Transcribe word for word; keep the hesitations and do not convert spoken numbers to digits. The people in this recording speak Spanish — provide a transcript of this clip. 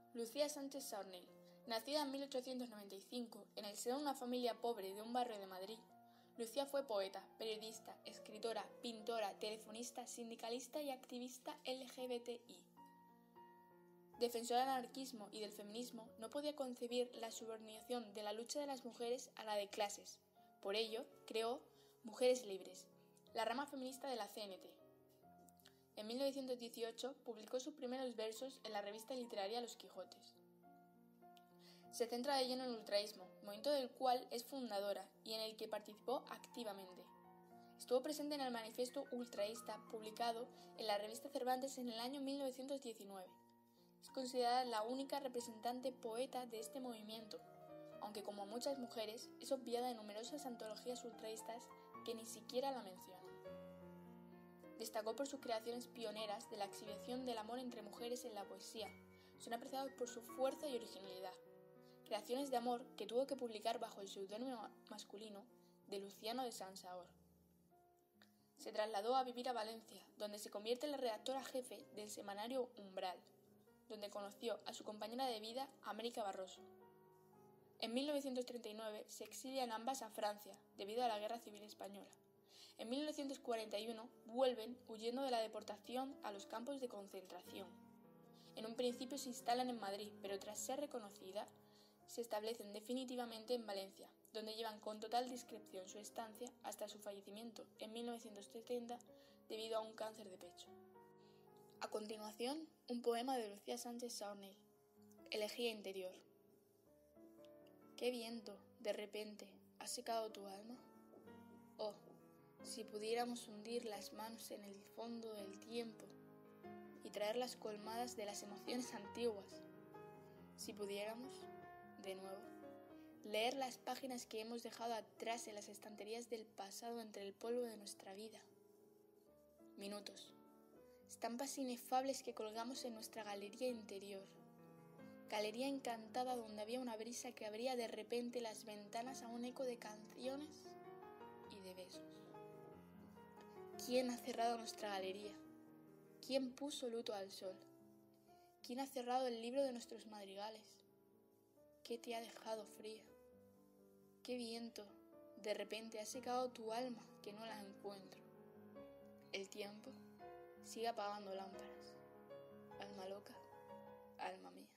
Lucía Sánchez Saornell, nacida en mil ochocientos noventa y cinco en el seno de una familia pobre de un barrio de Madrid, Lucía fue poeta, periodista, escritora, pintora, telefonista, sindicalista y activista L G B T I. Defensora del anarquismo y del feminismo, no podía concebir la subordinación de la lucha de las mujeres a la de clases. Por ello, creó Mujeres Libres, la rama feminista de la C N T. En mil novecientos dieciocho publicó sus primeros versos en la revista literaria Los Quijotes. Se centra de lleno en el ultraísmo, movimiento del cual es fundadora y en el que participó activamente. Estuvo presente en el manifiesto ultraísta publicado en la revista Cervantes en el año mil novecientos diecinueve. Es considerada la única representante poeta de este movimiento, aunque como muchas mujeres es obviada en numerosas antologías ultraístas que ni siquiera la mencionan. Destacó por sus creaciones pioneras de la exhibición del amor entre mujeres en la poesía. Son apreciados por su fuerza y originalidad. Creaciones de amor que tuvo que publicar bajo el seudónimo masculino de Luciano de Sansaor. Se trasladó a vivir a Valencia, donde se convierte en la redactora jefe del semanario Umbral, donde conoció a su compañera de vida, América Barroso. En mil novecientos treinta y nueve se exilian ambas a Francia, debido a la Guerra Civil Española. En mil novecientos cuarenta y uno vuelven huyendo de la deportación a los campos de concentración. En un principio se instalan en Madrid, pero tras ser reconocida, se establecen definitivamente en Valencia, donde llevan con total discreción su estancia hasta su fallecimiento en mil novecientos setenta debido a un cáncer de pecho. A continuación, un poema de Lucía Sánchez Saornell, Elegía interior. ¿Qué viento, de repente, ha secado tu alma? Oh, si pudiéramos hundir las manos en el fondo del tiempo y traerlas colmadas de las emociones antiguas. Si pudiéramos, de nuevo, leer las páginas que hemos dejado atrás en las estanterías del pasado entre el polvo de nuestra vida. Minutos, estampas inefables que colgamos en nuestra galería interior. Galería encantada donde había una brisa que abría de repente las ventanas a un eco de canciones y de besos. ¿Quién ha cerrado nuestra galería? ¿Quién puso luto al sol? ¿Quién ha cerrado el libro de nuestros madrigales? ¿Qué te ha dejado fría? ¿Qué viento, de repente, ha secado tu alma que no la encuentro? El tiempo sigue apagando lámparas. Alma loca, alma mía.